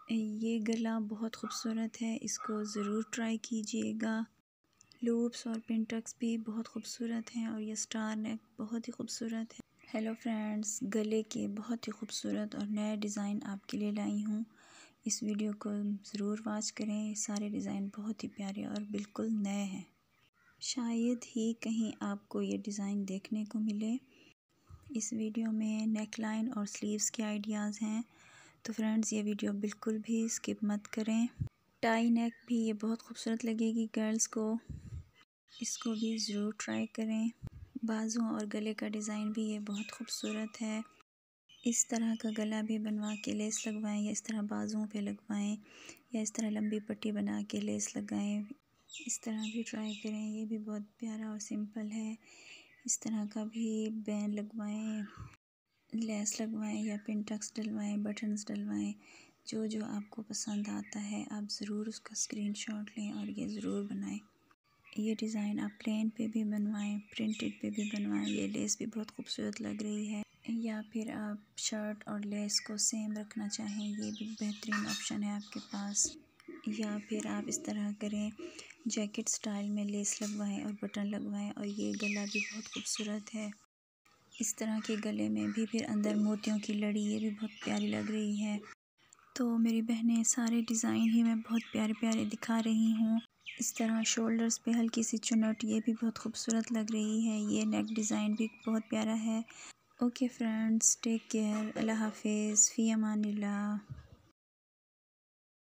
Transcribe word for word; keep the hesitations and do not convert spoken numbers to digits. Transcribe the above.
ये गला बहुत खूबसूरत है, इसको ज़रूर ट्राई कीजिएगा। लूप्स और पिन-टक्स भी बहुत खूबसूरत हैं और ये स्टार नेक बहुत ही खूबसूरत है। हेलो फ्रेंड्स, गले के बहुत ही खूबसूरत और नए डिज़ाइन आपके लिए लाई हूँ। इस वीडियो को ज़रूर वॉच करें। सारे डिज़ाइन बहुत ही प्यारे और बिल्कुल नए हैं। शायद ही कहीं आपको ये डिज़ाइन देखने को मिले। इस वीडियो में नेक लाइन और स्लीव्स के आइडियाज़ हैं, तो फ्रेंड्स ये वीडियो बिल्कुल भी स्किप मत करें। टाई नेक भी ये बहुत खूबसूरत लगेगी गर्ल्स को, इसको भी ज़रूर ट्राई करें। बाजुओं और गले का डिज़ाइन भी ये बहुत खूबसूरत है। इस तरह का गला भी बनवा के लेस लगवाएं, या इस तरह बाजुओं पे लगवाएं, या इस तरह लंबी पट्टी बना के लेस लगाएं। इस तरह भी ट्राई करें, ये भी बहुत प्यारा और सिंपल है। इस तरह का भी बैंड लगवाएं, लेस लगवाएं या पिन टक्स डलवाएं, बटन्स डलवाएं। जो जो आपको पसंद आता है आप ज़रूर उसका स्क्रीनशॉट लें और ये ज़रूर बनाएं। ये डिज़ाइन आप प्लेन पे भी बनवाएं, प्रिंटेड पे भी बनवाएं। ये लेस भी बहुत खूबसूरत लग रही है। या फिर आप शर्ट और लेस को सेम रखना चाहें, ये भी बेहतरीन ऑप्शन है आपके पास। या फिर आप इस तरह करें, जैकेट स्टाइल में लेस लगवाएं और बटन लगवाएं और ये गला भी बहुत खूबसूरत है। इस तरह के गले में भी फिर अंदर मोतियों की लड़ी, ये भी बहुत प्यारी लग रही है। तो मेरी बहनें, सारे डिज़ाइन ही मैं बहुत प्यारे प्यारे दिखा रही हूँ। इस तरह शोल्डर्स पे हल्की सी चुन्नट, ये भी बहुत खूबसूरत लग रही है। ये नेक डिज़ाइन भी बहुत प्यारा है। ओके फ्रेंड्स, टेक केयर, अल्लाह हाफिज़, फ़ी अमानिल्लाह।